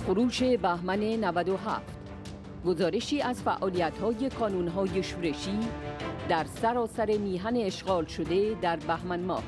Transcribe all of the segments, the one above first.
خروش بهمن 97 گزارشی از فعالیت‌های کانون‌های شورشی در سراسر میهن اشغال شده در بهمن ماه.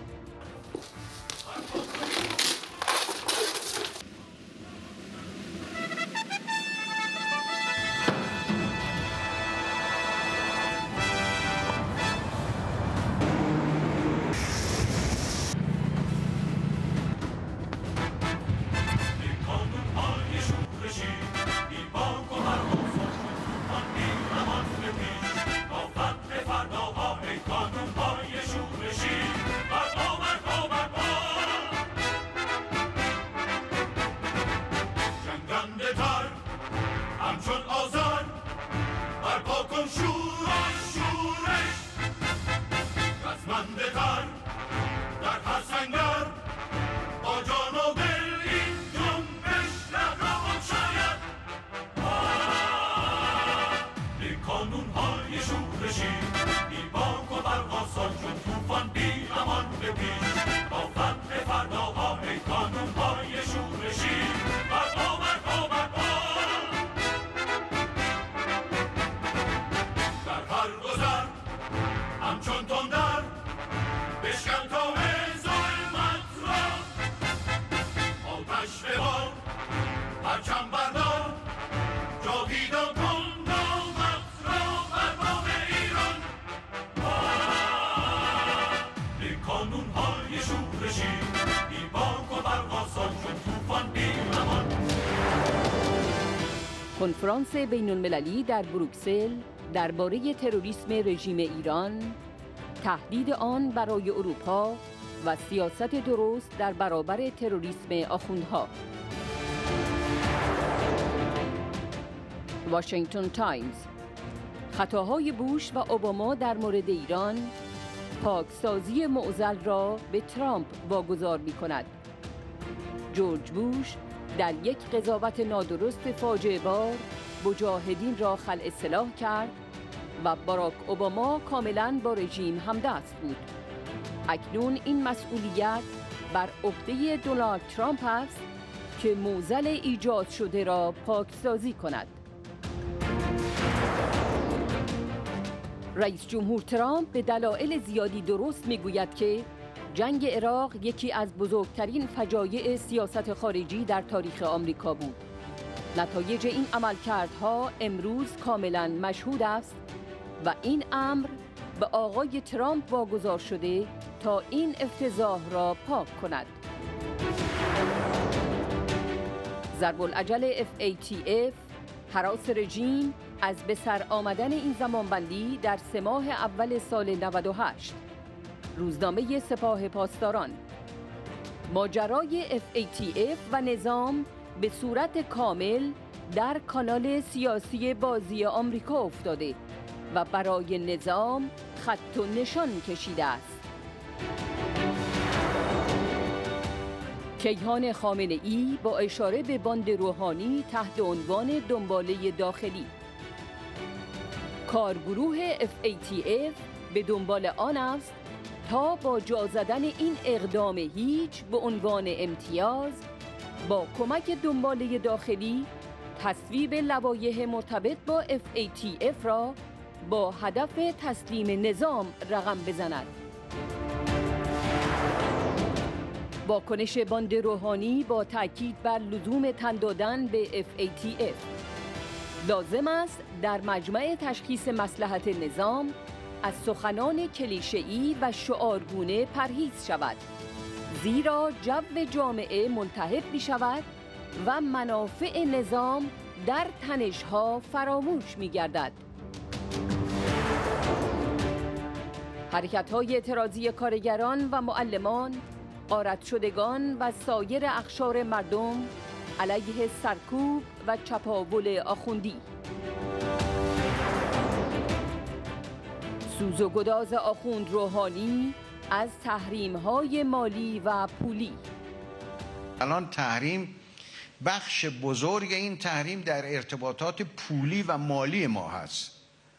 کنفرانس بین‌المللی در بروکسل درباره تروریسم رژیم ایران، تهدید آن برای اروپا و سیاست درست در برابر تروریسم آخوندها. واشنگتن تایمز: خطاهای بوش و اوباما در مورد ایران پاکسازی معضل را به ترامپ واگذار می‌کند. جورج بوش در یک قضاوت نادرست فاجعه بار مجاهدین را خلع سلاح کرد و باراک اوباما کاملاً با رژیم همدست بود. اکنون این مسئولیت بر عهده دونالد ترامپ است که معضل ایجاد شده را پاکسازی کند. رئیس جمهور ترامپ به دلایل زیادی درست میگوید که جنگ عراق یکی از بزرگترین فجایع سیاست خارجی در تاریخ آمریکا بود. نتایج این عملکردها امروز کاملا مشهود است و این امر به آقای ترامپ واگذار شده تا این افتضاح را پاک کند. ضرب العجل FATF، هراس رژیم از به سر آمدن این زمانبندی در 3 ماه اول سال 98. روزنامه سپاه پاسداران: ماجرای FATF و نظام به صورت کامل در کانال سیاسی بازی آمریکا افتاده و برای نظام خط و نشان کشیده است. کیهان خامنه‌ای با اشاره به باند روحانی تحت عنوان دنباله داخلی: کارگروه FATF به دنبال آن است تا با جا زدن این اقدام هیچ به عنوان امتیاز با کمک دنباله داخلی تصویب لوایح مرتبط با FATF را با هدف تسلیم نظام رقم بزند. واکنش باند روحانی با تاکید بر لزوم تن دادن به FATF: لازم است در مجمع تشخیص مصلحت نظام از سخنان کلیشه‌ای و شعارگونه پرهیز شود، زیرا جو جامعه ملتهب می شود و منافع نظام در تنش‌ها فراموش می گردد. حرکت‌های اعتراضی کارگران و معلمان، غارت شدگان و سایر اقشار مردم علیه سرکوب و چپاول آخوندی. سوز و گداز آخوند روحانی از تحریم‌های مالی و پولی. الان تحریم، بخش بزرگ این تحریم در ارتباطات پولی و مالی ما هست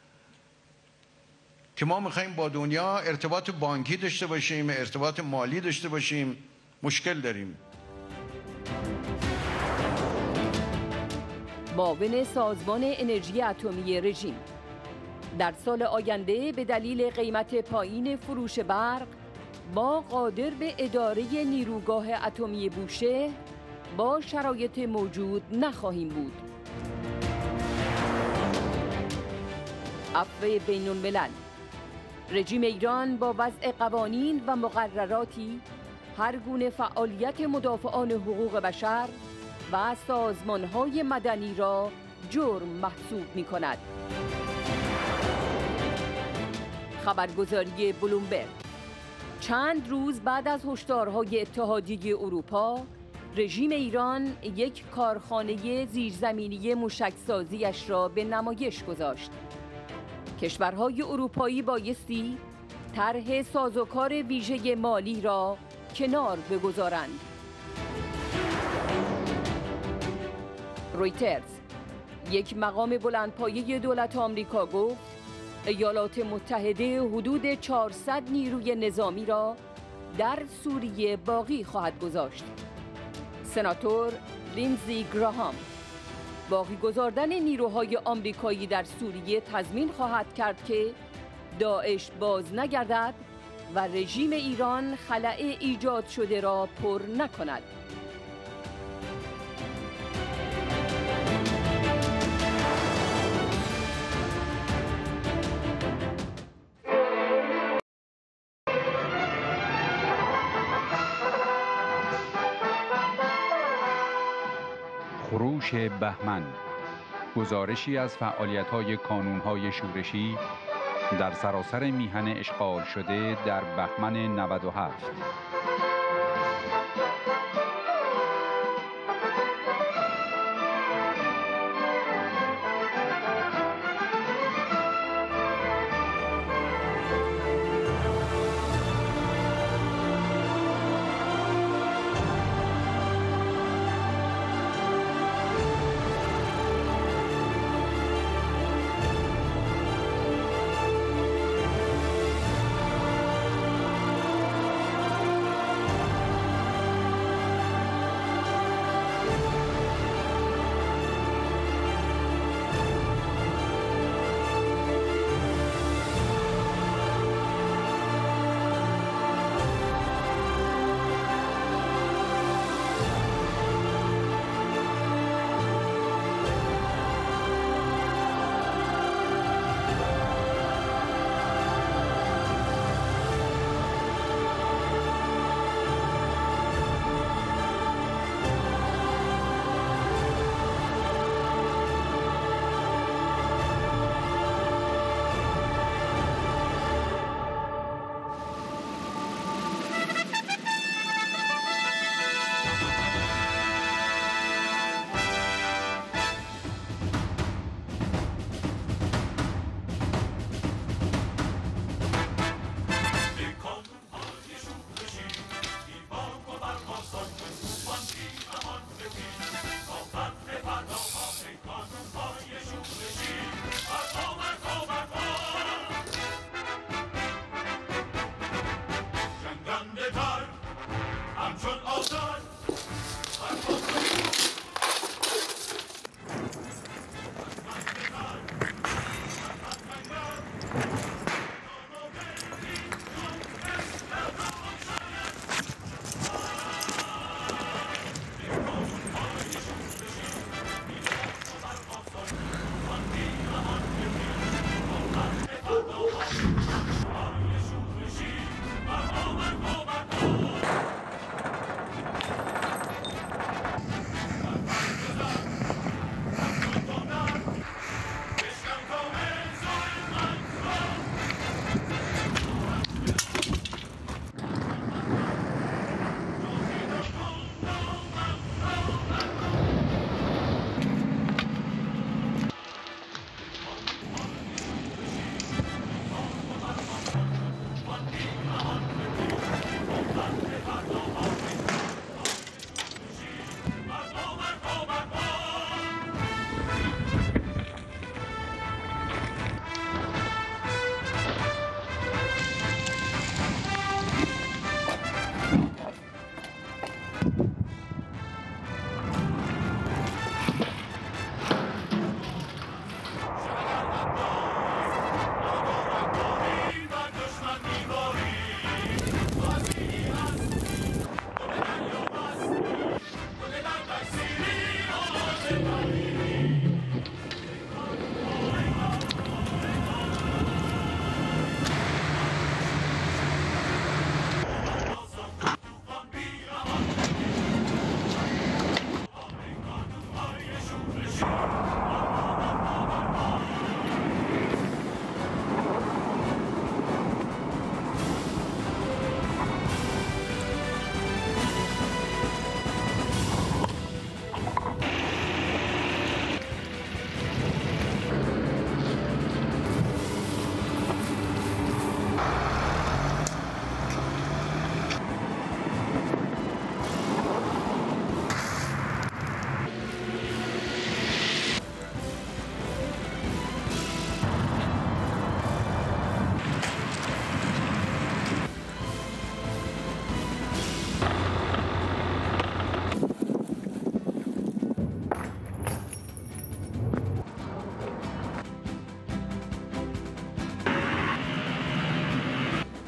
که ما میخواییم با دنیا ارتباط بانکی داشته باشیم، ارتباط مالی داشته باشیم. مشکل داریم. معاون سازمان انرژی اتمی رژیم. در سال آینده به دلیل قیمت پایین فروش برق ما قادر به اداره نیروگاه اتمی بوشهر با شرایط موجود نخواهیم بود. عفو بین الملل. رژیم ایران با وضع قوانین و مقرراتی هر گونه فعالیت مدافعان حقوق بشر و سازمان‌های مدنی را جرم محسوب می‌کند. خبرگزاری بلومبرگ: چند روز بعد از هشدارهای اتحادیه اروپا، رژیم ایران یک کارخانه زیرزمینی موشکسازیش را به نمایش گذاشت. کشورهای اروپایی بایستی طرح سازوکار ویژه مالی را کنار بگذارند. رویترز: یک مقام بلندپایه دولت آمریکا گفت ایالات متحده حدود 400 نیروی نظامی را در سوریه باقی خواهد گذاشت. سناتور لینزی گراهام: باقی گذاردن نیروهای آمریکایی در سوریه تضمین خواهد کرد که داعش باز نگردد و رژیم ایران خلأ ایجاد شده را پر نکند. خروش بهمن، گزارشی از فعالیت‌های کانون‌های شورشی در سراسر میهن اشغال شده در بهمن 97.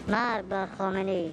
مرگ بر خامنه‌ای.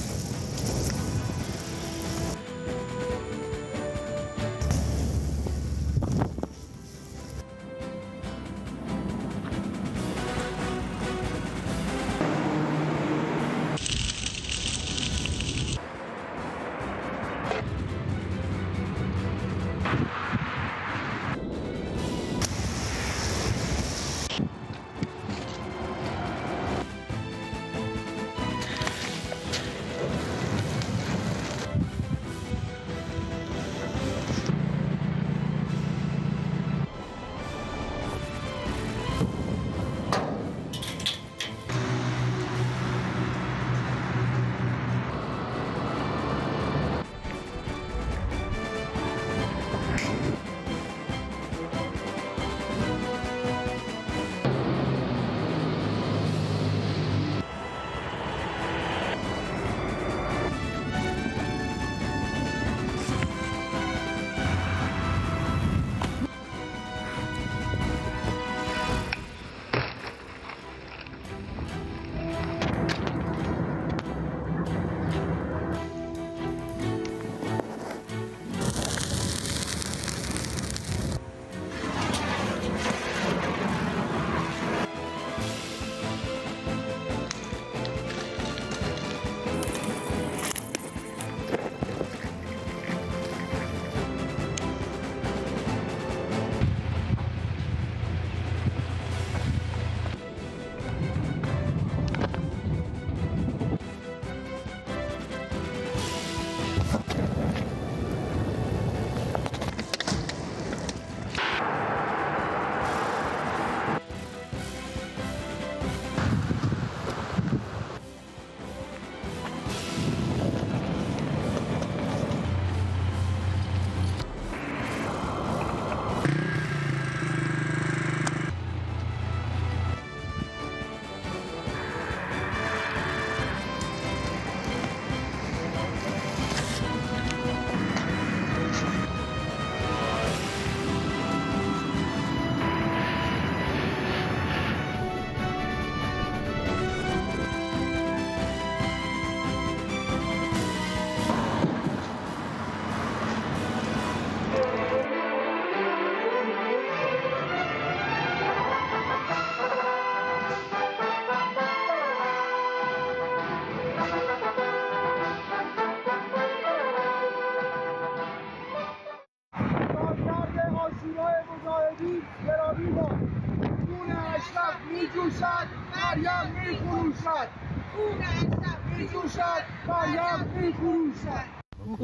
گرامی باد. خون اشرف می جوشد، مریم می خروشد. خون اشرف می جوشد، مریم می خروشد.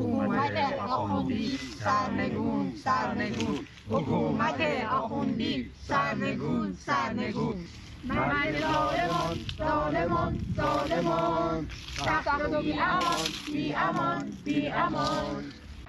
حکومت آخوندی سرنگون سرنگون، حکومت آخوندی سرنگون سرنگون. مرد ظالمان ظالمان ظالمان، سخت و بی امان بی امان بی امان.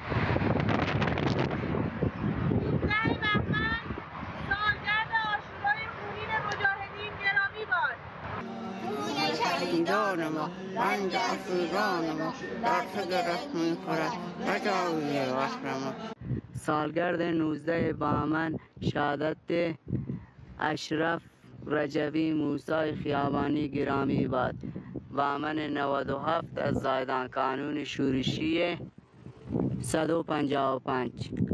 شهیدان ما رنج افروزان ما در تو گرفت می خورد رجای وصل ما. سالگرد 19 بهمن شهادت اشرف رجوی موسی خیابانی گرامی باد. بهمن 97 از زایدان کانون شورشی 155.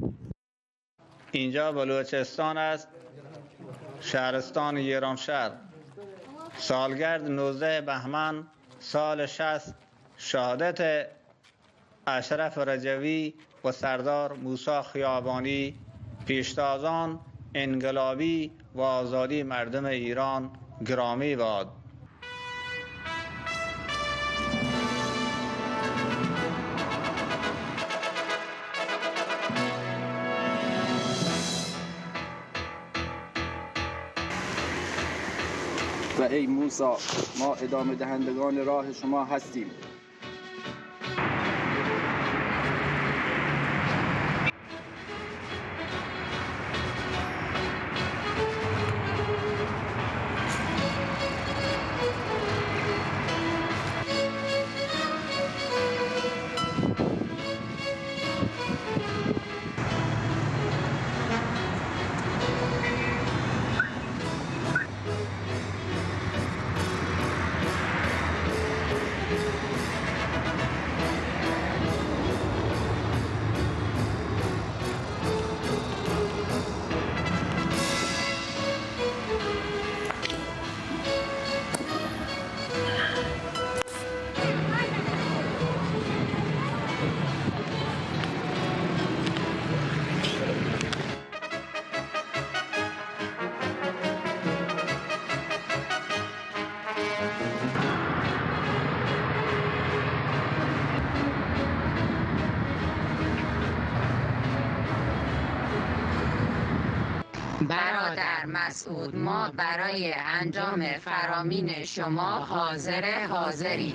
اینجا بلوچستان است، شهرستان ایرانشهر. سالگرد 19 بهمن سال 60 شهادت اشرف رجوی و سردار موسی خیابانی، پیشتازان انقلابی و آزادی مردم ایران گرامی باد. و ای موسی، ما ادامه دهندگان راه شما هستیم. مسعود، ما برای انجام فرامین شما حاضریم.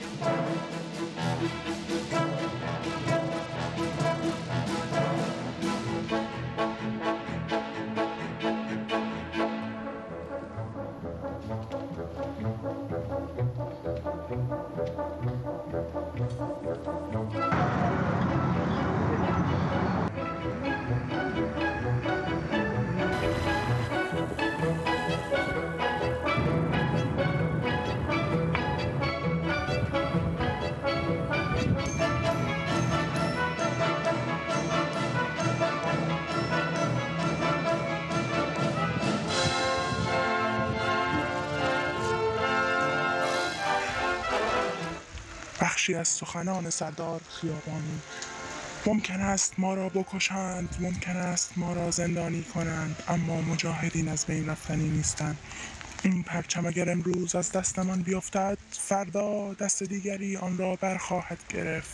بخشی از سخنان سردار خیابانی: ممکن است ما را بکشند، ممکن است ما را زندانی کنند، اما مجاهدین از بین رفتنی نیستند. این پرچم اگر امروز از دستمان بیفتد، فردا دست دیگری آن را برخواهد گرفت.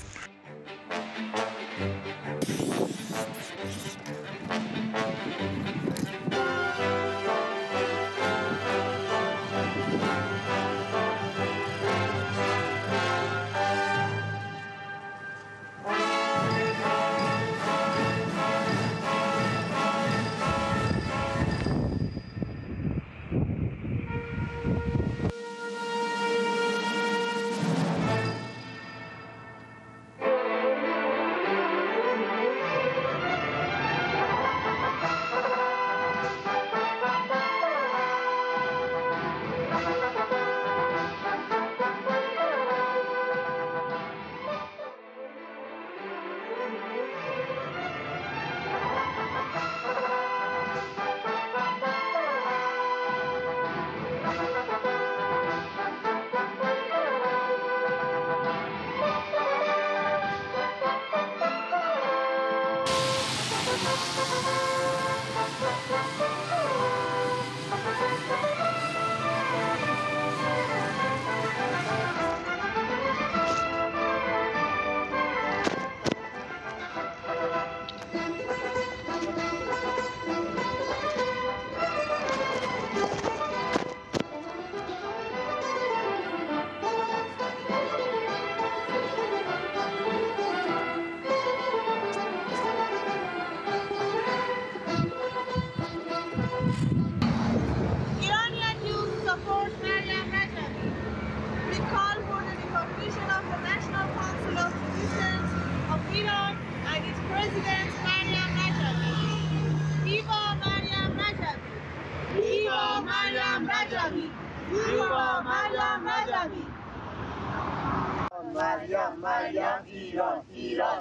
مریم ایران، ایران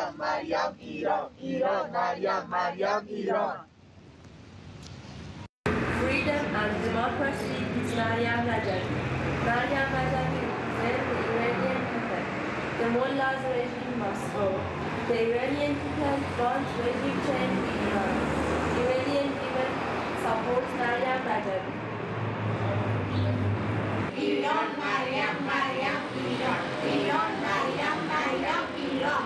مریم ایران، ایران مریم ایران. Freedom and democracy is Maryam Rajavi. Maryam Rajavi represents the Iranian people. The mullah's regime must go. The Iranian people want regime change in Iran. Iranian people support Maryam Rajavi. ایران مریم ایران، ایران مریم ایران.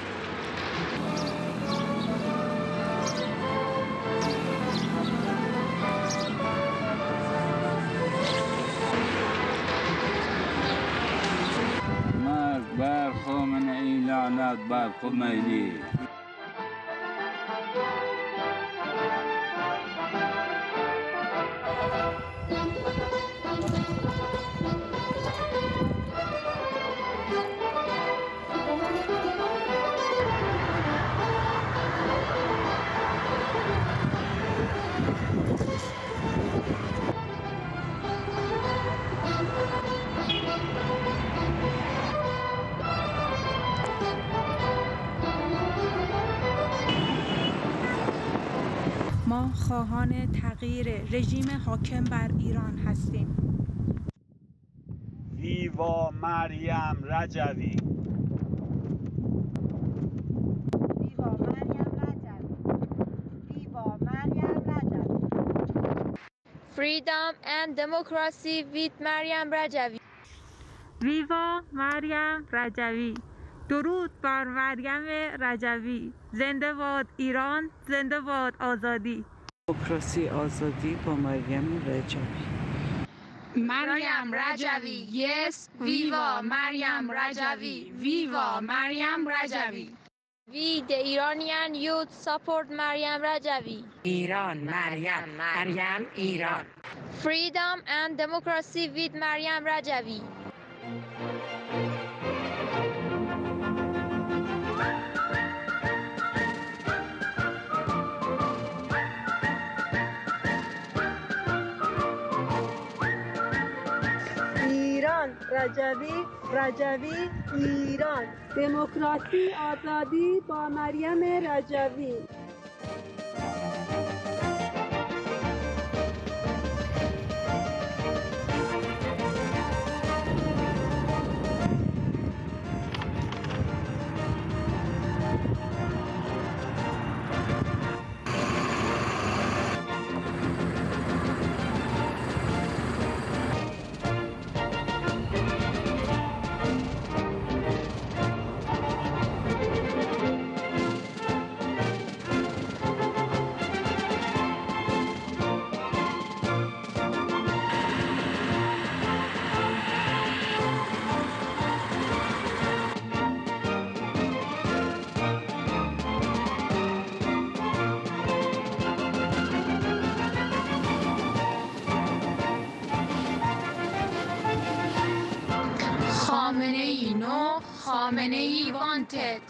مرگ بر خامنه‌ای، لعنت بر خمینی. ما خواهان تغییر رژیم حاکم بر ایران هستیم. ویوا مریم رجوی. ویوا مریم رجوی. ویوا مریم رجوی. Freedom and democracy with مریم رجوی. ویوا مریم رجوی. درود بر مریم رجوی. زنده باد ایران، زنده باد آزادی. دموکراسی آزادی با مریم رجوی. مریم رجوی yes viva مریم رجوی viva مریم رجوی. We the Iranian youth support Maryam Rajavi. ایران مریم ایران. Freedom and democracy with Maryam Rajavi. ایران رجوی ایران. دموکراسی آزادی با مریم رجوی. خامنه‌ای no خامنه‌ای wanted.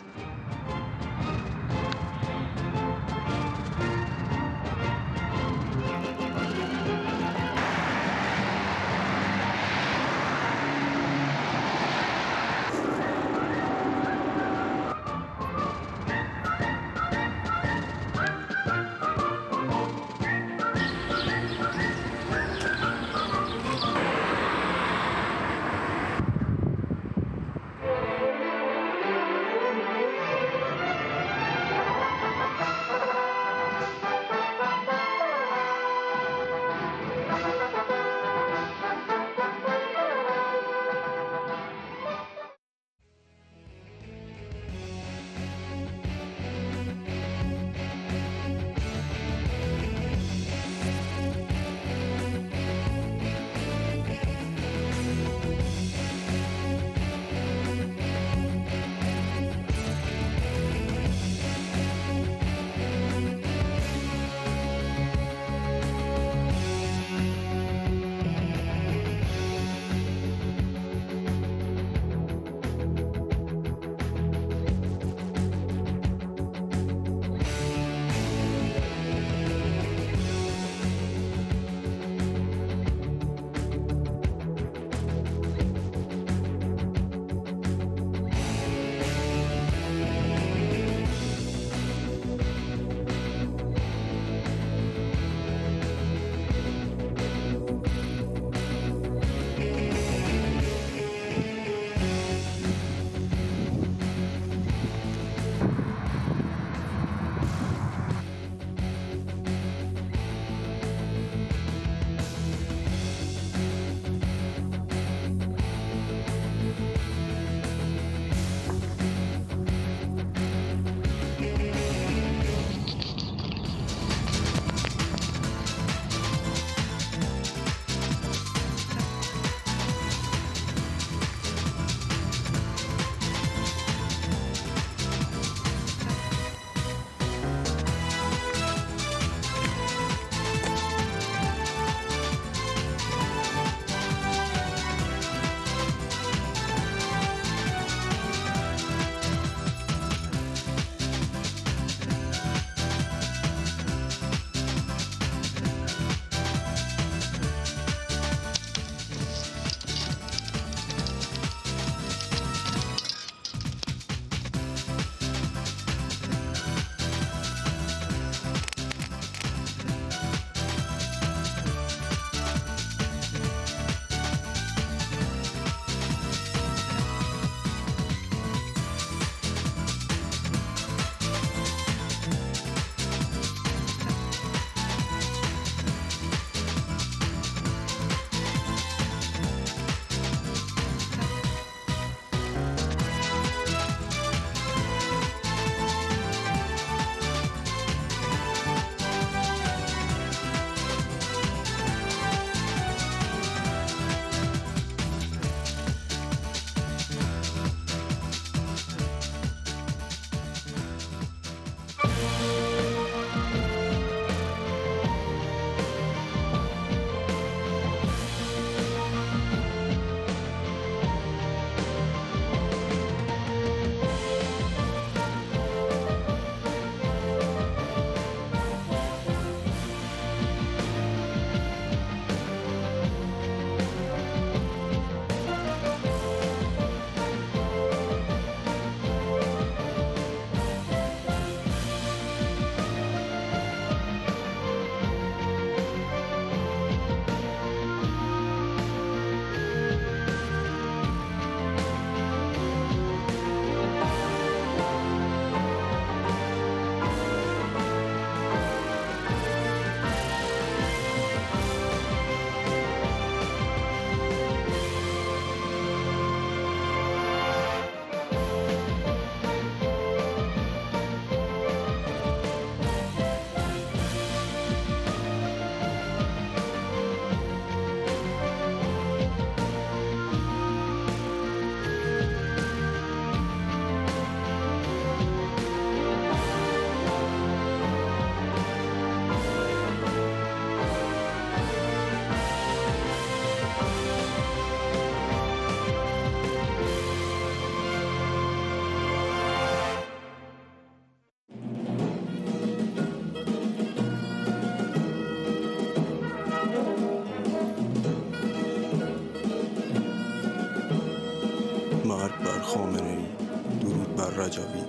رجوی.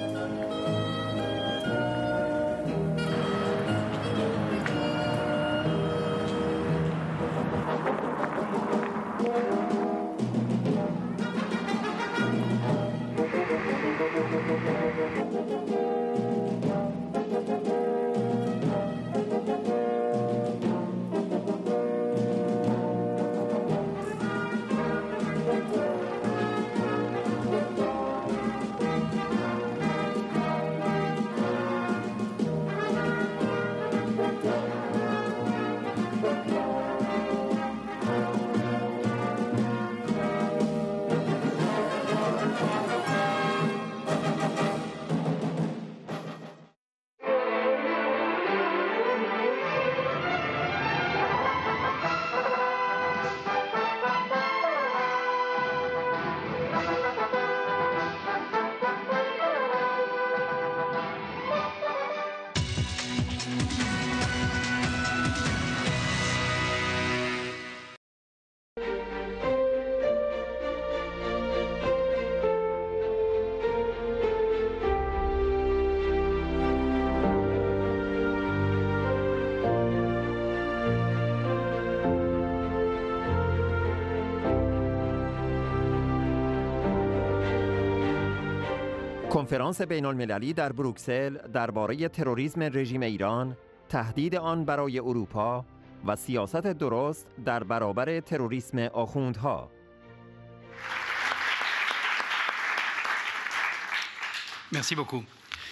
کنفرانس بین‌المللی در بروکسل درباره تروریسم رژیم ایران، تهدید آن برای اروپا و سیاست درست در برابر تروریسم آخوندها. Merci beaucoup.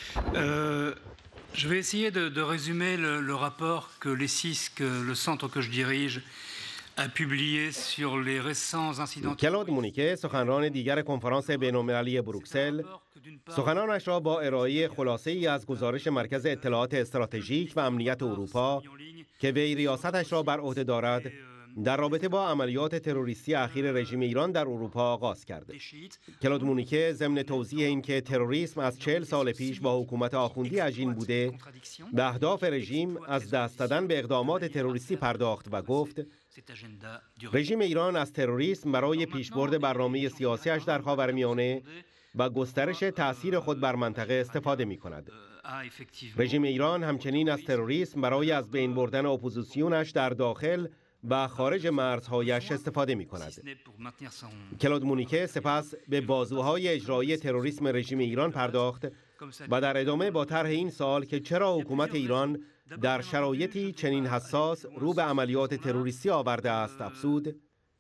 Je vais essayer de résumer le rapport que l'ESIS, le centre que je dirige, a publié sur les récents incidents. کلود مونیکه سخنران دیگر کنفرانس بین‌المللی بروکسل سخنانش را با ارائه خلاصه‌ای از گزارش مرکز اطلاعات استراتژیک و امنیت اروپا که وی ریاستش را بر عهده دارد در رابطه با عملیات تروریستی اخیر رژیم ایران در اروپا آغاز کرد. کلود مونیکه ضمن توضیح اینکه تروریسم از 40 سال پیش با حکومت آخوندی عجین بوده، به اهداف رژیم از دست دادن به اقدامات تروریستی پرداخت و گفت رژیم ایران از تروریسم برای پیشبرد برنامه سیاسیش در خاورمیانه و گسترش تأثیر خود بر منطقه استفاده می کند. رژیم ایران همچنین از تروریسم برای از بین بردن اپوزیسیونش در داخل و خارج مرزهایش استفاده می کند. کلود مونیکه سپس به بازوهای اجرایی تروریسم رژیم ایران پرداخت و در ادامه با طرح این سال که چرا حکومت ایران در شرایطی چنین حساس رو به عملیات تروریستی آورده است افزود.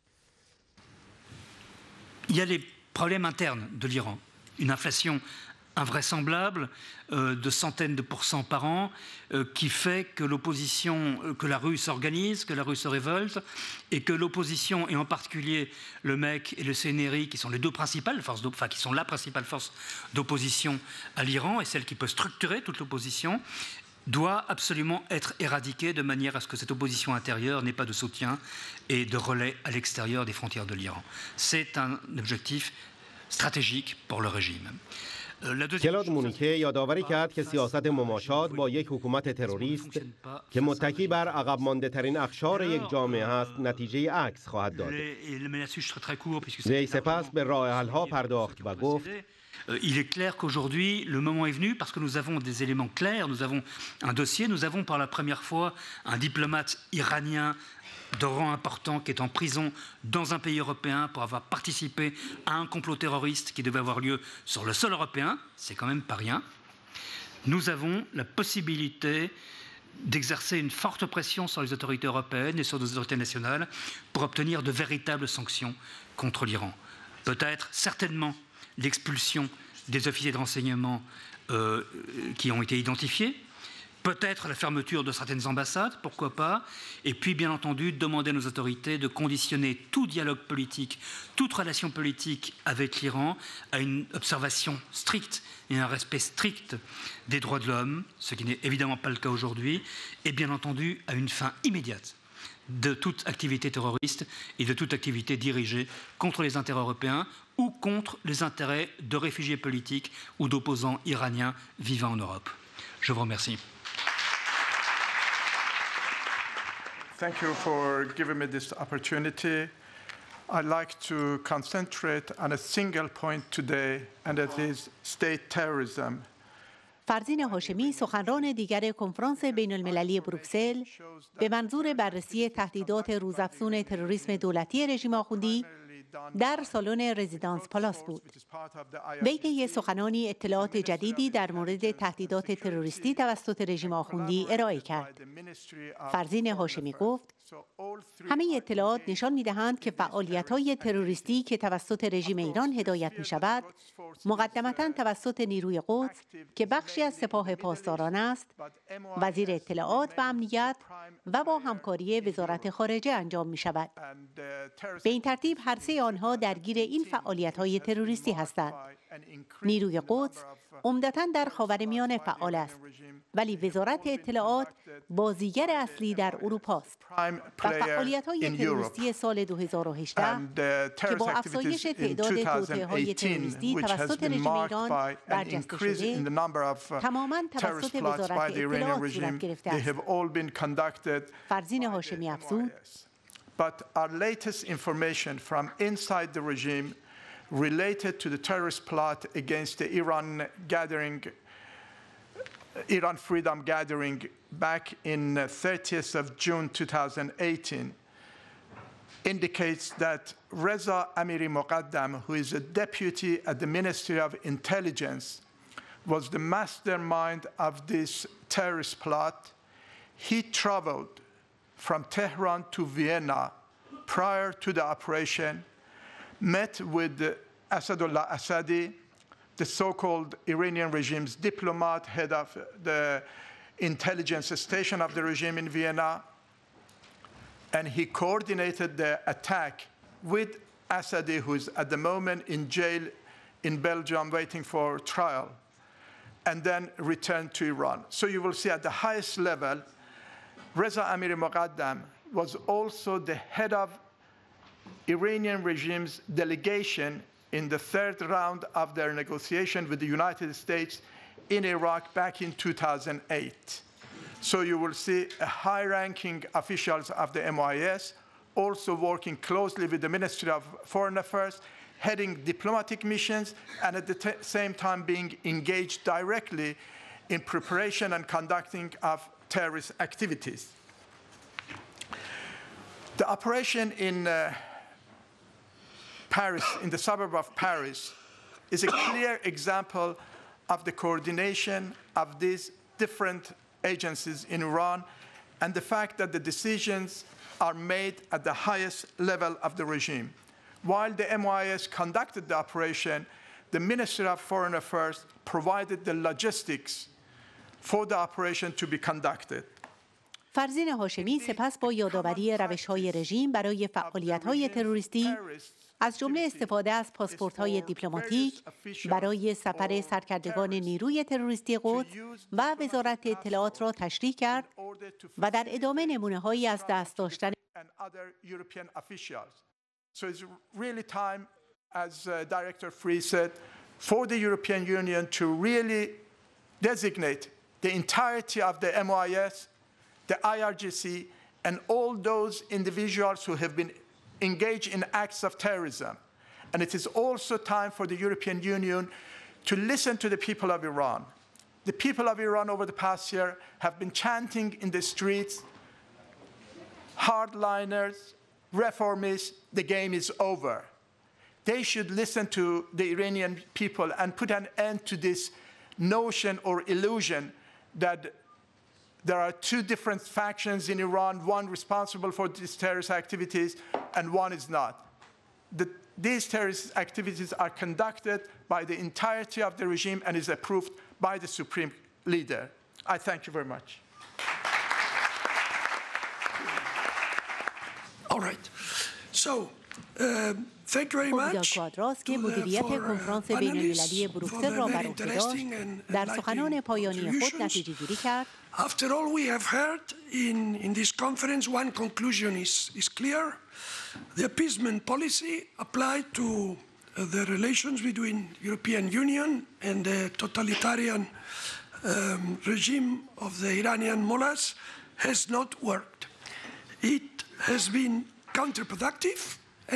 Il y a les problèmes internes de l'Iran, une inflation invraisemblable de centaines de pourcents par an qui fait que l'opposition, que la rue s'organise, que la rue se révolte et que l'opposition, et en particulier le MEC et le CNRI, qui sont les deux principales forces, enfin qui sont la principale force d'opposition à l'Iran et celle qui peut structurer toute l'opposition, doit absolument être éradiquée de manière à ce que cette opposition intérieure n'ait pas de soutien et de relais à l'extérieur des frontières de l'Iran. C'est un objectif stratégique pour le régime. کلود مونیکه یادآوری کرد که سیاست مماشات با یک حکومت تروریست که متکی بر عقب مانده ترین اقشار یک جامعه است نتیجه عکس خواهد داد. وی سپس به راه حل ها پرداخت و گفت Il est clair qu'aujourd'hui, le moment est venu parce que nous avons des éléments clairs, nous avons un dossier, nous avons par la première fois un diplomate iranien de rang important qui est en prison dans un pays européen pour avoir participé à un complot terroriste qui devait avoir lieu sur le sol européen, c'est quand même pas rien. Nous avons la possibilité d'exercer une forte pression sur les autorités européennes et sur nos autorités nationales pour obtenir de véritables sanctions contre l'Iran. Peut-être, certainement, l'expulsion des officiers de renseignement qui ont été identifiés, peut-être la fermeture de certaines ambassades, pourquoi pas, et puis bien entendu demander à nos autorités de conditionner tout dialogue politique, toute relation politique avec l'Iran à une observation stricte et un respect strict des droits de l'homme, ce qui n'est évidemment pas le cas aujourd'hui, et bien entendu à une fin immédiate de toute activité terroriste et de toute activité dirigée contre les intérêts européens ou contre les intérêts de réfugiés politiques ou d'opposants iraniens vivant en Europe. Je vous remercie. Thank you for giving me this opportunity. I'd like to concentrate on a single point today, and that is state terrorism. فرزین هاشمی سخنران دیگر کنفرانس بین المللی بروکسل به منظور بررسی تهدیدات روزافزون تروریسم دولتی رژیم آخوندی در سالن رزیدانس پالاس بود. وی طی سخنانی اطلاعات جدیدی در مورد تهدیدات تروریستی توسط رژیم آخوندی ارائه کرد. فرزین هاشمی گفت همه اطلاعات نشان می‌دهند که فعالیت‌های تروریستی که توسط رژیم ایران هدایت می‌شود، مقدمتاً توسط نیروی قدس که بخشی از سپاه پاسداران است، وزیر اطلاعات و امنیت و با همکاری وزارت خارجه انجام می‌شود. به این ترتیب هر سه آنها درگیر این فعالیت‌های تروریستی هستند. نیروی قدس عمدتاً در خاورمیانه فعال است، ولی وزارت اطلاعات بازیگر اصلی در اروپا است و فعالیت‌های تروریستی سال 2018 که با افزایش تعداد توطئه‌های تروریستی توسط رژیم ایران برجسته شده، تماماً توسط وزارت اطلاعات صورت گرفته است. فرزین هاشمی افزود But our latest information from inside the regime related to the terrorist plot against the Iran Freedom Gathering back in 30th of June 2018 indicates that Reza Amiri Moqaddam, who is a deputy at the Ministry of Intelligence, was the mastermind of this terrorist plot. He traveled from Tehran to Vienna prior to the operation, met with Asadullah Assadi, the so-called Iranian regime's diplomat, head of the intelligence station of the regime in Vienna, and he coordinated the attack with Assadi, who is at the moment in jail in Belgium waiting for trial, and then returned to Iran. So you will see at the highest level, Reza Amiri Moqaddam was also the head of Iranian regime's delegation in the third round of their negotiation with the United States in Iraq back in 2008. So you will see high-ranking officials of the MIS also working closely with the Ministry of Foreign Affairs, heading diplomatic missions, and at the same time being engaged directly in preparation and conducting of terrorist activities. The operation in Paris, in the suburb of Paris, is a clear example of the coordination of these different agencies in Iran and the fact that the decisions are made at the highest level of the regime. While the MIS conducted the operation, the Ministry of Foreign Affairs provided the logistics for the operation to be conducted. فرزین هاشمی سپس با یادآوری روش‌های رژیم برای فعالیت‌های تروریستی از جمله استفاده از پاسپورت‌های دیپلماتیک برای سفر سرکردگان نیروی تروریستی قدس و وزارت اطلاعات را تشریح کرد و در ادامه نمونه‌هایی از دست داشتن So it's really time, as Director Free said, for the European Union to really designate the entirety of the MIS, the IRGC, and all those individuals who have been engaged in acts of terrorism. And it is also time for the European Union to listen to the people of Iran. The people of Iran over the past year have been chanting in the streets, hardliners, reformists, the game is over. They should listen to the Iranian people and put an end to this notion or illusion that there are two different factions in Iran, one responsible for these terrorist activities and one is not. These terrorist activities are conducted by the entirety of the regime and is approved by the supreme leader. I thank you very much. All right. So, thank you very much. کوادراس که مدیریت کنفرانس بین المللی بروکسل را بر عهده داشت، در سخنان پایانی خود نتیجه گیری کرد. After all we have heard in this conference, one conclusion is clear. The appeasement policy applied to the relations between European Union and the totalitarian regime of the Iranian mullahs has not worked. It has been counterproductive and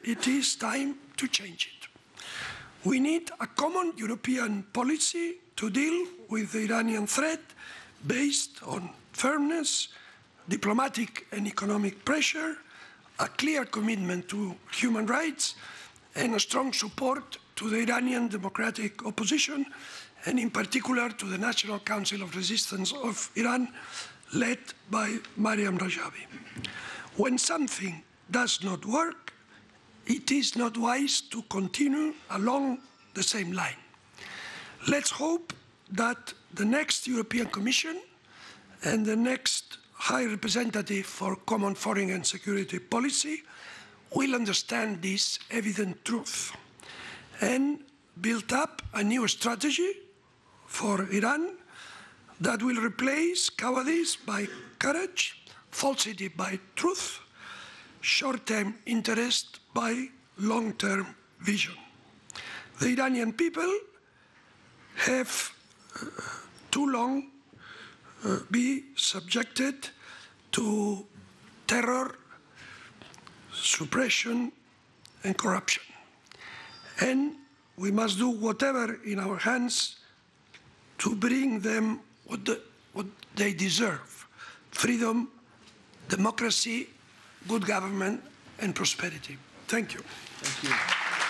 it is time to change it. We need a common European policy to deal with the Iranian threat based on fairness, diplomatic and economic pressure, a clear commitment to human rights, and a strong support to the Iranian democratic opposition, and in particular to the National Council of Resistance of Iran, led by Maryam Rajavi. When something does not work, it is not wise to continue along the same line. Let's hope that the next European Commission and the next High Representative for Common Foreign and Security Policy will understand this evident truth and build up a new strategy for Iran that will replace cowardice by courage, falsity by truth, short-term interest by long-term vision. The Iranian people have too long been subjected to terror, suppression, and corruption. And we must do whatever in our hands to bring them what they deserve: freedom, democracy, good government, and prosperity. Thank you. Thank you.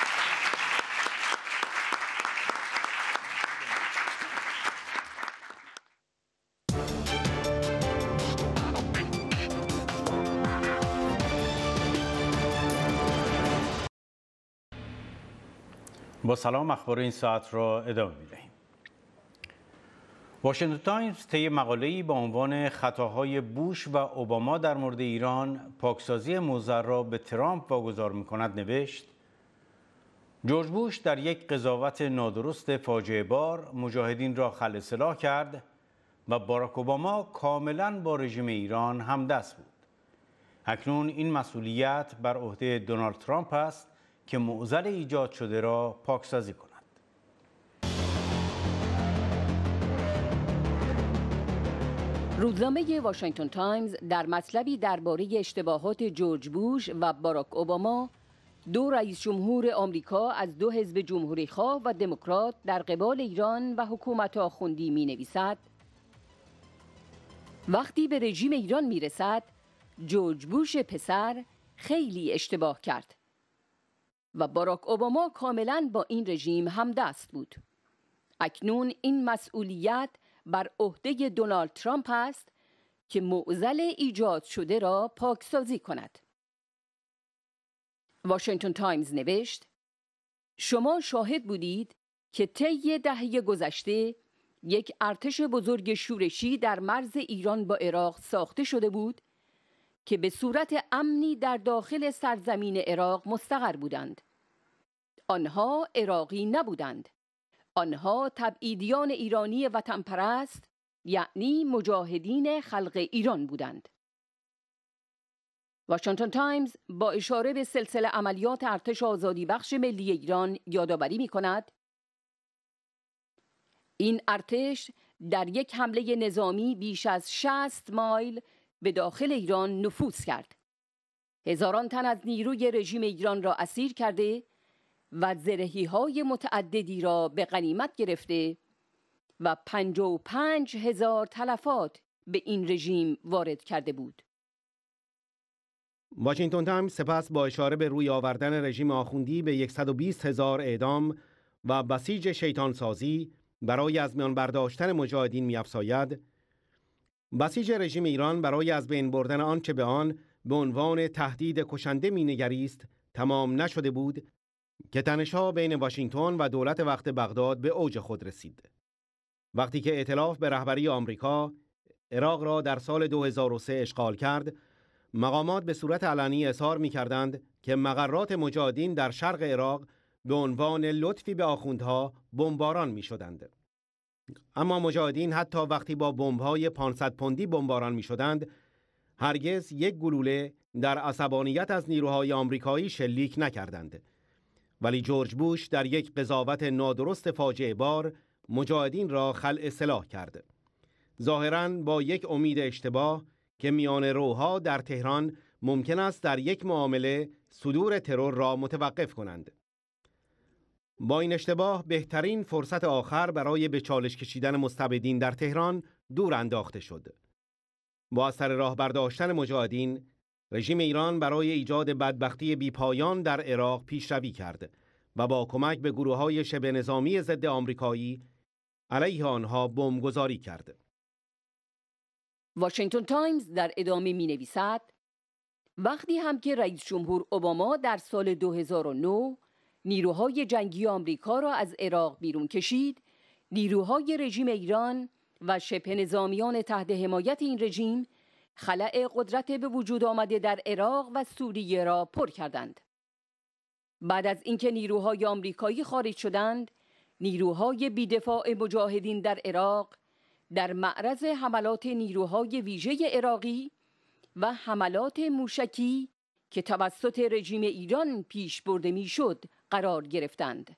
با سلام، اخبار این ساعت را ادامه می‌دهیم. واشنگتن تایمز طی مقاله‌ای با عنوان خطاهای بوش و اوباما در مورد ایران پاکسازی موضع را به ترامپ واگذار می‌کند نوشت: جورج بوش در یک قضاوت نادرست فاجعه بار مجاهدین را خلع سلاح کرد و باراک اوباما کاملاً با رژیم ایران همدست بود. اکنون این مسئولیت بر عهده دونالد ترامپ است که معضل ایجاد شده را پاکسازی کند. روزنامه واشنگتن تایمز در مطلبی درباره اشتباهات جورج بوش و باراک اوباما، دو رئیس جمهور آمریکا از دو حزب جمهوری‌خواه و دموکرات در قبال ایران و حکومت آخوندی می‌نویسد: وقتی به رژیم ایران می‌رسد، جورج بوش پسر خیلی اشتباه کرد و باراک اوباما کاملاً با این رژیم همدست بود. اکنون این مسئولیت بر عهده دونالد ترامپ است که معضل ایجاد شده را پاکسازی کند. واشنگتن تایمز نوشت: شما شاهد بودید که طی دهه گذشته یک ارتش بزرگ شورشی در مرز ایران با عراق ساخته شده بود که به صورت امنی در داخل سرزمین عراق مستقر بودند. آنها عراقی نبودند. آنها تبعیدیان ایرانی وطن پرست، یعنی مجاهدین خلق ایران بودند. واشنگتن تایمز با اشاره به سلسله عملیات ارتش آزادی بخش ملی ایران یادآوری می‌کند: این ارتش در یک حمله نظامی بیش از 60 مایل به داخل ایران نفوذ کرد. هزاران تن از نیروی رژیم ایران را اسیر کرده و زرهی‌های متعددی را به غنیمت گرفته و 55,000 تلفات به این رژیم وارد کرده بود. واشنگتن تایمز سپس با اشاره به روی آوردن رژیم آخوندی به 120,000 اعدام و بسیج شیطانسازی برای از میان برداشتن مجاهدین می‌افزاید: بسیج رژیم ایران برای از بین بردن آنچه به آن به عنوان تهدید کشنده می‌نگریست تمام نشده بود که تنش‌ها بین واشنگتن و دولت وقت بغداد به اوج خود رسید. وقتی که ائتلاف به رهبری آمریکا عراق را در سال 2003 اشغال کرد، مقامات به صورت علنی اظهار می‌کردند که مقرات مجاهدین در شرق عراق به عنوان لطفی به آخوندها بمباران می‌شدند. اما مجاهدین حتی وقتی با بمب‌های 500 پوندی بمباران می‌شدند، هرگز یک گلوله در عصبانیت از نیروهای آمریکایی شلیک نکردند. ولی جورج بوش در یک قضاوت نادرست فاجعه بار مجاهدین را خلع سلاح کرد. ظاهراً با یک امید اشتباه که میان روها در تهران ممکن است در یک معامله صدور ترور را متوقف کنند. با این اشتباه بهترین فرصت آخر برای به چالش کشیدن مستبدین در تهران دور انداخته شد. با از سر راه برداشتن مجاهدین، رژیم ایران برای ایجاد بدبختی بیپایان در عراق پیشروی کرد و با کمک به گروه‌های شبه نظامی ضد آمریکایی علیه آنها بمبگذاری کرد. واشنگتن تایمز در ادامه می‌نویسد وقتی هم که رئیس جمهور اوباما در سال 2009 نیروهای جنگی آمریکا را از عراق بیرون کشید، نیروهای رژیم ایران و شبه نظامیان تحت حمایت این رژیم خلأ قدرت به وجود آمده در عراق و سوریه را پر کردند. بعد از اینکه نیروهای آمریکایی خارج شدند، نیروهای بی‌دفاع مجاهدین در عراق در معرض حملات نیروهای ویژه عراقی و حملات موشکی که توسط رژیم ایران پیش برده میشد قرار گرفتند.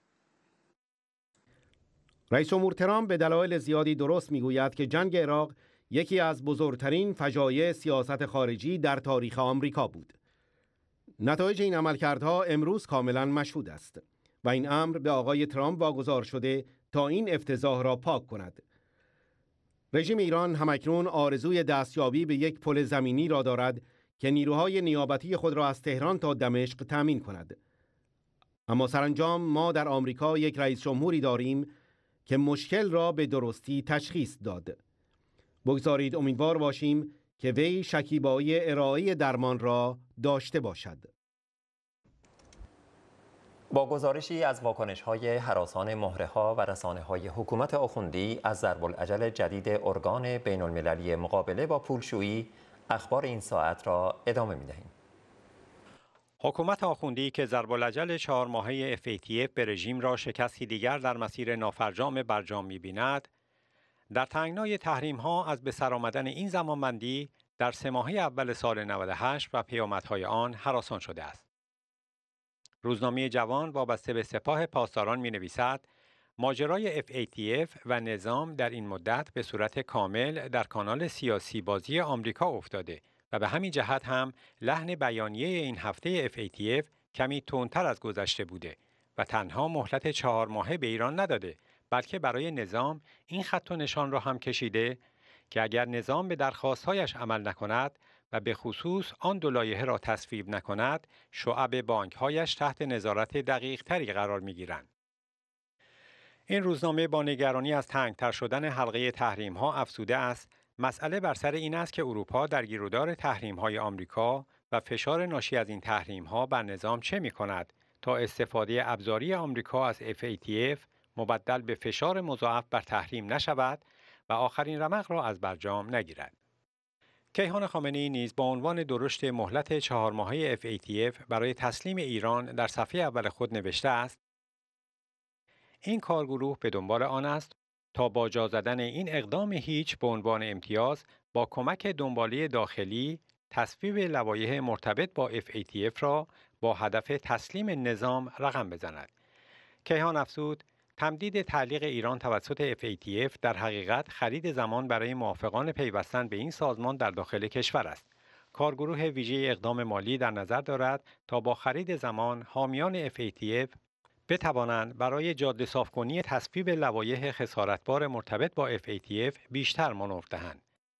رئیس جمهور ترامپ به دلایل زیادی درست میگوید که جنگ عراق یکی از بزرگترین فجایع سیاست خارجی در تاریخ آمریکا بود. نتایج این عملکردها امروز کاملا مشهود است و این امر به آقای ترامپ واگذار شده تا این افتضاح را پاک کند. رژیم ایران همکنون آرزوی دستیابی به یک پل زمینی را دارد که نیروهای نیابتی خود را از تهران تا دمشق تأمین کند. اما سرانجام ما در آمریکا یک رئیس جمهوری داریم که مشکل را به درستی تشخیص داد. بگذارید امیدوار باشیم که وی شکیبایی ارائه درمان را داشته باشد. با گزارشی از واکنش‌های هراسان مهره‌ها و رسانه‌های حکومت آخوندی از ضرب‌الاجل جدید ارگان بین‌المللی مقابله با پولشویی، اخبار این ساعت را ادامه می‌دهیم. حکومت آخوندی که ضرب‌الاجل 4 ماهه FATF به رژیم را شکستی دیگر در مسیر نافرجام برجام می‌بیند، در تنگنای تحریم‌ها از به سر آمدن این زمانبندی در 3 ماهه اول سال 98 و پیامدهای آن هراسان شده است. روزنامه جوان وابسته به سپاه پاسداران می‌نویسد ماجرای FATF و نظام در این مدت به صورت کامل در کانال سیاسی بازی آمریکا افتاده و به همین جهت هم لحن بیانیه این هفته FATF کمی تندتر از گذشته بوده و تنها مهلت 4 ماهه به ایران نداده، بلکه برای نظام این خط و نشان را هم کشیده که اگر نظام به درخواست‌هایش عمل نکند و به خصوص آن 2 لایحه را تصویب نکند، شعب بانک‌هایش تحت نظارت دقیق‌تری قرار می‌گیرند. این روزنامه با نگرانی از تنگتر شدن حلقه تحریم‌ها افزوده است مسئله بر سر این است که اروپا در گیرودار تحریم‌های آمریکا و فشار ناشی از این تحریم‌ها بر نظام چه می‌کند تا استفاده ابزاری آمریکا از FATF مبدل به فشار مضاعف بر تحریم نشود و آخرین رمق را از برجام نگیرد. کیهان خامنه‌ای نیز با عنوان درشت مهلت 4 ماهه FATF برای تسلیم ایران در صفحه اول خود نوشته است: این کارگروه به دنبال آن است تا با جا زدن این اقدام هیچ به عنوان امتیاز با کمک دنباله داخلی تصویب لوایح مرتبط با FATF را با هدف تسلیم نظام رقم بزند. کیهان افزود تمدید تعلیق ایران توسط FATF در حقیقت خرید زمان برای موافقان پیوستن به این سازمان در داخل کشور است. کارگروه ویژه اقدام مالی در نظر دارد تا با خرید زمان حامیان FATF بتوانند برای جاده صاف‌کنی تصویب لوایح خسارتبار مرتبط با FATF بیشتر مانور دهند.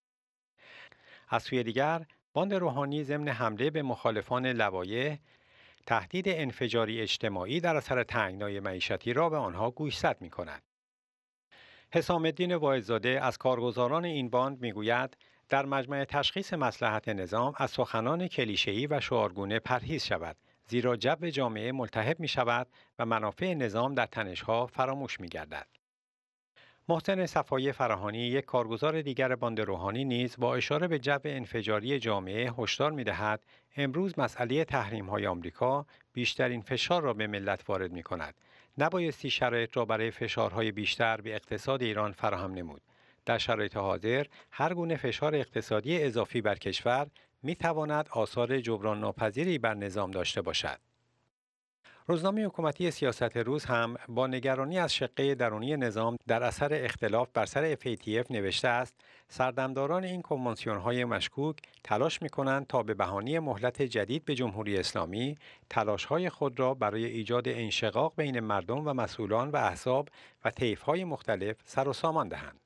از سوی دیگر، باند روحانی ضمن حمله به مخالفان لوایح تهدید انفجاری اجتماعی در اثر تنگنای معیشتی را به آنها گوشزد می‌کند. حسام الدین واعظ‌زاده از کارگزاران این باند می‌گوید در مجمع تشخیص مصلحت نظام از سخنان کلیشه‌ای و شعارگونه پرهیز شود، زیرا جو جامعه ملتهب می‌شود و منافع نظام در تنش‌ها فراموش می‌گردد. محسن صفایی فراهانی، یک کارگزار دیگر باند روحانی، نیز با اشاره به جو انفجاری جامعه هشدار می‌دهد امروز مسئله تحریم‌های آمریکا بیشترین فشار را به ملت وارد می‌کند. نبایستی شرایط را برای فشارهای بیشتر به اقتصاد ایران فراهم نمود. در شرایط حاضر هر گونه فشار اقتصادی اضافی بر کشور می‌تواند آثار جبران ناپذیری بر نظام داشته باشد. روزنامه حکومتی سیاست روز هم با نگرانی از شقه درونی نظام در اثر اختلاف بر سر FATF نوشته است سردمداران این کنوانسیون‌های مشکوک تلاش می‌کنند تا به بهانه مهلت جدید به جمهوری اسلامی تلاش‌های خود را برای ایجاد انشقاق بین مردم و مسئولان و احزاب و طیف‌های مختلف سر و سامان دهند.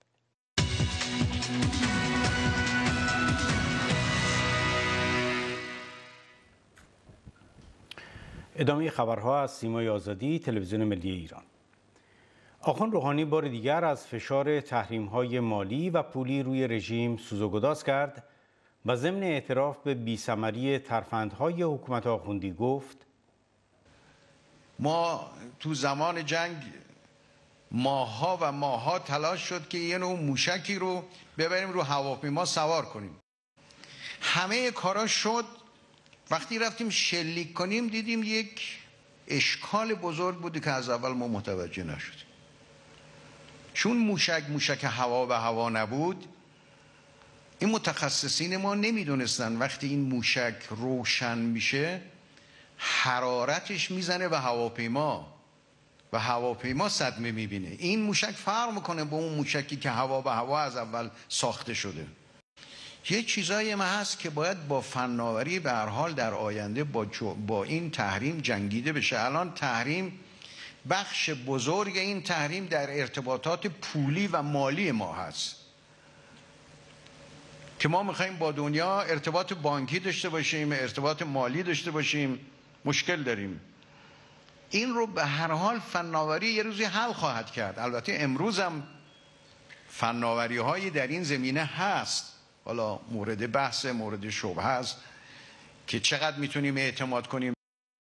ادامه خبرها از سیمای آزادی تلویزیون ملی ایران. آخوند روحانی بار دیگر از فشار تحریم‌های مالی و پولی روی رژیم سوز و گداز کرد و ضمن اعتراف به بی‌ثمری ترفندهای حکومت آخوندی گفت ما تو زمان جنگ ماه‌ها و ماه‌ها تلاش شد که یه نوع موشکی رو ببریم رو هواپیما سوار کنیم. همه کارا شد. وقتی رفتیم شلیک کنیم دیدیم یک اشکال بزرگ بودی که از اول ما متوجه نشدیم. چون موشک هوا به هوا نبود، این متخصصین ما نمیدونستن وقتی این موشک روشن میشه حرارتش میزنه به هواپیما و هواپیما صدمه میبینه. این موشک فرق میکنه با اون موشکی که هوا به هوا از اول ساخته شده. یه چیزایی ما هست که باید با فناوری به هر حال در آینده با این تحریم جنگیده بشه. الان تحریم بخش بزرگ این تحریم در ارتباطات پولی و مالی ما هست که ما میخواییم با دنیا ارتباط بانکی داشته باشیم، ارتباط مالی داشته باشیم، مشکل داریم. این رو به هر حال فناوری یه روزی حل خواهد کرد. البته امروز هم فناوری هایی در این زمینه هست، حالا مورد بحث، مورد شبهه است که چقدر میتونیم اعتماد کنیم.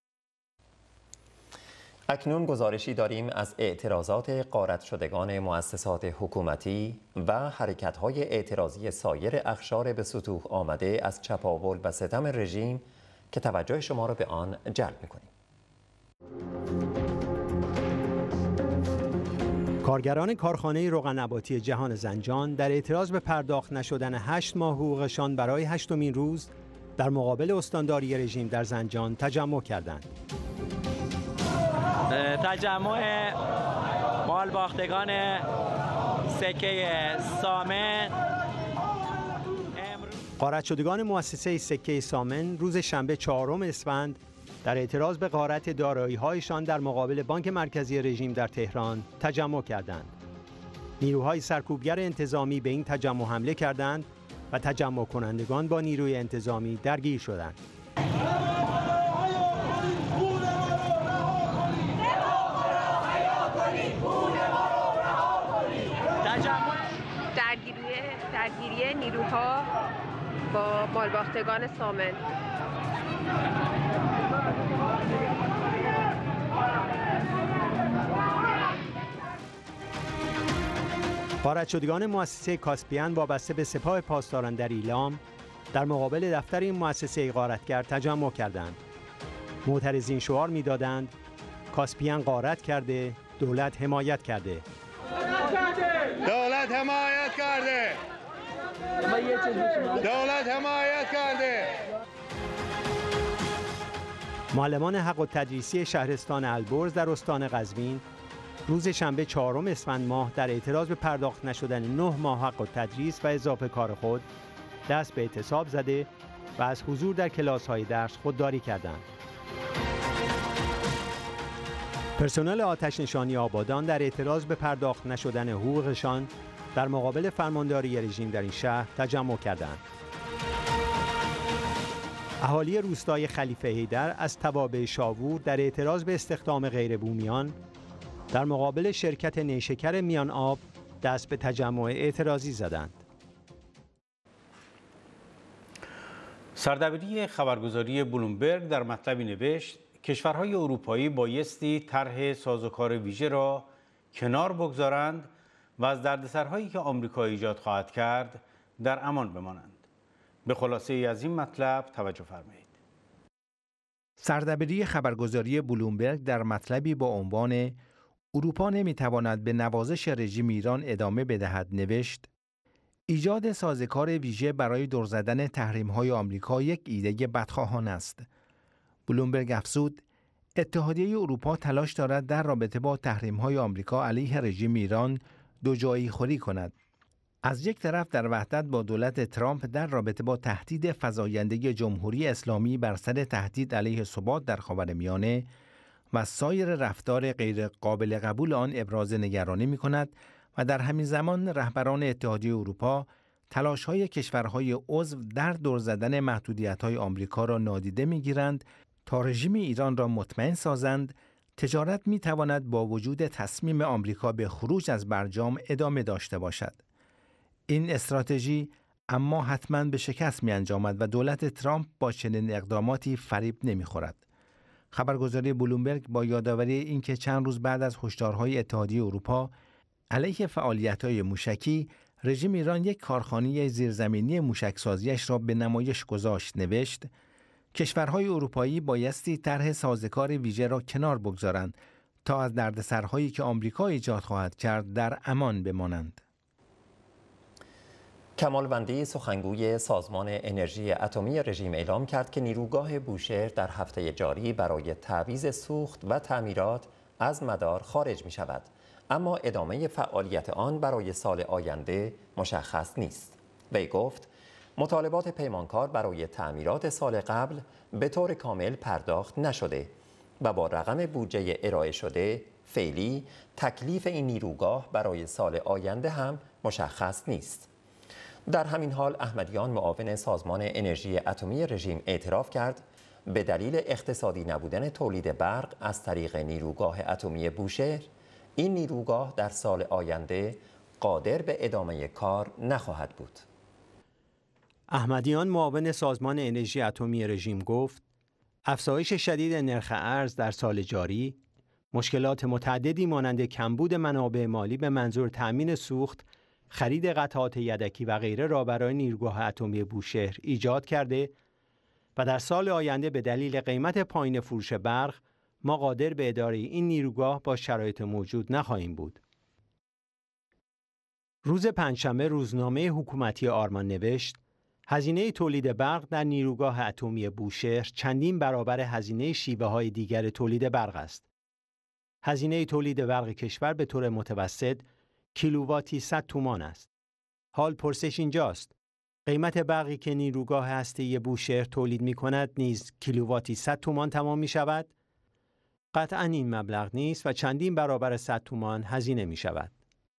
اکنون گزارشی داریم از اعتراضات غارت شدگان مؤسسات حکومتی و حرکت‌های اعتراضی سایر اقشار به سطوح آمده از چپاول و ستم رژیم که توجه شما را به آن جلب می‌کنیم. کارگران کارخانه روغن‌نباتی جهان زنجان در اعتراض به پرداخت نشدن 8 ماه حقوقشان برای 8مین روز در مقابل استانداری رژیم در زنجان تجمع کردند. تجمع مالباختگان سکه سامن. غارت شدگان مؤسسه سکه سامن روز شنبه 4 اسفند در اعتراض به غارت دارایی‌هایشان در مقابل بانک مرکزی رژیم در تهران تجمع کردند. نیروهای سرکوبگر انتظامی به این تجمع حمله کردند و تجمع کنندگان با نیروی انتظامی درگیر شدند. درگیری نیروها با مالباختگان سامن. غارت شدگان مؤسسه کاسپیان وابسته به سپاه پاسداران در ایلام در مقابل دفتر این مؤسسه غارتگر تجمع کردند. معترضین شعار می‌دادند کاسپیان غارت کرده، دولت حمایت کرده. دولت حمایت کرده. دولت حمایت کرده. معلمان حق التدریسی شهرستان البرز در استان قزوین روز شنبه 4 اسفند ماه در اعتراض به پرداخت نشدن 9 ماه حق التدریس و اضافه کار خود دست به اعتصاب زده و از حضور در کلاس‌های درس خودداری کردند. پرسنل آتش نشانی آبادان در اعتراض به پرداخت نشدن حقوقشان در مقابل فرمانداری رژیم در این شهر تجمع کردند. اهالی روستای خلیفه حیدر از توابع شاوور در اعتراض به استخدام غیربومیان در مقابل شرکت نیشکر میان آب دست به تجمع اعتراضی زدند. سردبیری خبرگزاری بلومبرگ در مطلبی نوشت کشورهای اروپایی بایستی طرح سازوکار ویژه را کنار بگذارند و از دردسرهایی که آمریکا ایجاد خواهد کرد در امان بمانند. به خلاصه از این مطلب توجه فرمایید. سردبیری خبرگزاری بلومبرگ در مطلبی با عنوان اروپا نمیتواند به نوازش رژیم ایران ادامه بدهد نوشت ایجاد سازوکار ویژه برای دور زدن تحریم‌های آمریکا یک ایده بدخواهانه است. بلومبرگ افزود اتحادیه اروپا تلاش دارد در رابطه با تحریم‌های آمریکا علیه رژیم ایران دو جایی خوری کند. از یک طرف در وحدت با دولت ترامپ در رابطه با تهدید فزاینده جمهوری اسلامی بر سر تهدید علیه ثبات در خاورمیانه و سایر رفتار غیر قابل قبول آن ابراز نگرانی می‌کند و در همین زمان رهبران اتحادیه اروپا تلاش‌های کشورهای عضو در دور زدن محدودیت‌های آمریکا را نادیده می‌گیرند تا رژیم ایران را مطمئن سازند تجارت می‌تواند با وجود تصمیم آمریکا به خروج از برجام ادامه داشته باشد. این استراتژی اما حتماً به شکست می‌انجامد و دولت ترامپ با چنین اقداماتی فریب نمی‌خورد. خبرگزاری بلومبرگ با یادآوری اینکه چند روز بعد از هشدارهای اتحادیه اروپا علیه فعالیت‌های موشکی، رژیم ایران یک کارخانه زیرزمینی موشکسازیش را به نمایش گذاشت نوشت: کشورهای اروپایی بایستی طرح سازگار ویژه را کنار بگذارند تا از دردسرهایی که آمریکا ایجاد خواهد کرد در امان بمانند. کمالوندی سخنگوی سازمان انرژی اتمی رژیم اعلام کرد که نیروگاه بوشهر در هفته جاری برای تعویض سوخت و تعمیرات از مدار خارج می شود، اما ادامه فعالیت آن برای سال آینده مشخص نیست. وی گفت مطالبات پیمانکار برای تعمیرات سال قبل به طور کامل پرداخت نشده و با رقم بودجه ارائه شده فعلی تکلیف این نیروگاه برای سال آینده هم مشخص نیست. در همین حال احمدیان معاون سازمان انرژی اتمی رژیم اعتراف کرد به دلیل اقتصادی نبودن تولید برق از طریق نیروگاه اتمی بوشهر، این نیروگاه در سال آینده قادر به ادامه کار نخواهد بود. احمدیان معاون سازمان انرژی اتمی رژیم گفت افزایش شدید نرخ ارز در سال جاری، مشکلات متعددی مانند کمبود منابع مالی به منظور تأمین سوخت، خرید قطعات یدکی و غیره را برای نیروگاه اتمی بوشهر ایجاد کرده و در سال آینده به دلیل قیمت پایین فروش برق ما قادر به اداره این نیروگاه با شرایط موجود نخواهیم بود. روز پنجشنبه روزنامه حکومتی آرمان نوشت هزینه تولید برق در نیروگاه اتمی بوشهر چندین برابر هزینه شیوه‌های دیگر تولید برق است. هزینه تولید برق کشور به طور متوسط کیلوواتی 100 تومان است. حال پرسش اینجاست: قیمت برقی که نیروگاه هسته‌ای بوشهر تولید می‌کند نیز کیلوواتی 100 تومان تمام می‌شود؟ قطعاً این مبلغ نیست و چندین برابر 100 تومان هزینه می‌شود.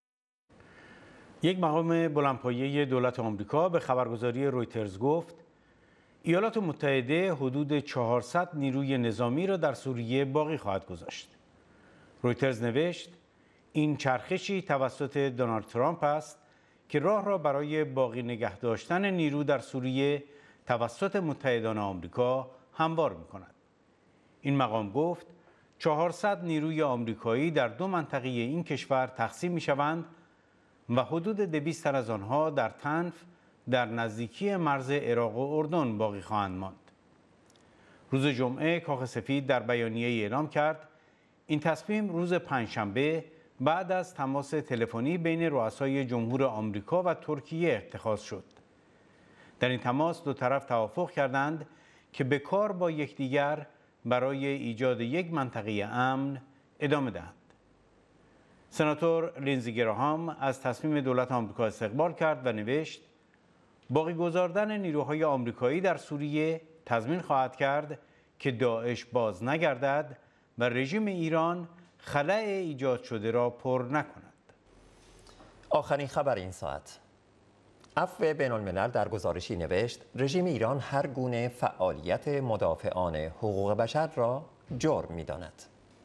یک مقام بلندپایه دولت آمریکا به خبرگزاری رویترز گفت ایالات متحده حدود 400 نیروی نظامی را در سوریه باقی خواهد گذاشت. رویترز نوشت این چرخشی توسط دونالد ترامپ است که راه را برای باقی نگه داشتن نیرو در سوریه توسط متحدان آمریکا هموار می‌کند. این مقام گفت 400 نیروی آمریکایی در دو منطقه این کشور تقسیم می‌شوند و حدود 200 تن از آنها در تنف در نزدیکی مرز عراق و اردن باقی خواهند ماند. روز جمعه کاخ سفید در بیانیه اعلام کرد این تصمیم روز پنجشنبه بعد از تماس تلفنی بین رؤسای جمهور آمریکا و ترکیه اتخاذ شد. در این تماس دو طرف توافق کردند که به کار با یکدیگر برای ایجاد یک منطقه امن ادامه دهند. سناتور لینزی گراهام از تصمیم دولت آمریکا استقبال کرد و نوشت باقی گذاردن نیروهای آمریکایی در سوریه تضمین خواهد کرد که داعش باز نگردد و رژیم ایران خلأ ایجاد شده را پر نکند. آخرین خبر این ساعت. عفو بین الملل در گزارشی نوشت رژیم ایران هر گونه فعالیت مدافعان حقوق بشر را جرم می‌داند.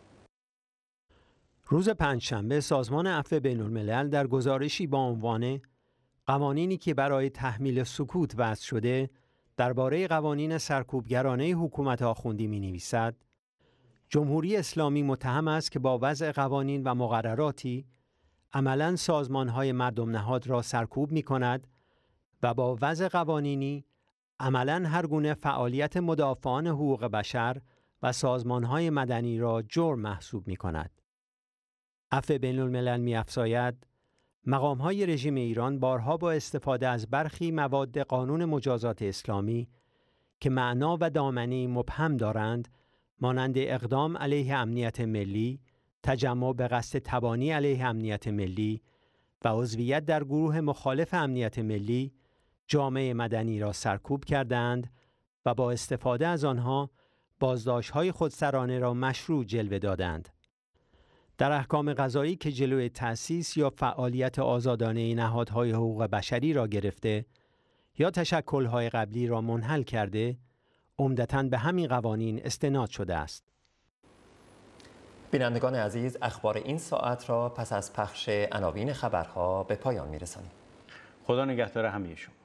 روز پنجشنبه سازمان عفو بین الملل در گزارشی با عنوان قوانینی که برای تحمیل سکوت وضع شده درباره قوانین سرکوبگرانه حکومت آخوندی می‌نویسد جمهوری اسلامی متهم است که با وضع قوانین و مقرراتی عملاً سازمان‌های مردم نهاد را سرکوب می‌کند و با وضع قوانینی عملاً هر گونه فعالیت مدافعان حقوق بشر و سازمان‌های مدنی را جرم محسوب می‌کند. عفو بین الملل می‌افزاید مقام‌های رژیم ایران بارها با استفاده از برخی مواد قانون مجازات اسلامی که معنا و دامنه‌ای مبهم دارند مانند اقدام علیه امنیت ملی، تجمع به قصد تبانی علیه امنیت ملی و عضویت در گروه مخالف امنیت ملی، جامعه مدنی را سرکوب کردند و با استفاده از آنها بازداشت‌های خودسرانه را مشروع جلوه دادند. در احکام قضایی که جلوی تأسیس یا فعالیت آزادانه نهادهای حقوق بشری را گرفته یا تشکل‌های قبلی را منحل کرده، عمدتاً به همین قوانین استناد شده است. بینندگان عزیز، اخبار این ساعت را پس از پخش عناوین خبرها به پایان می‌رسانیم. خدا نگهدار همه شما.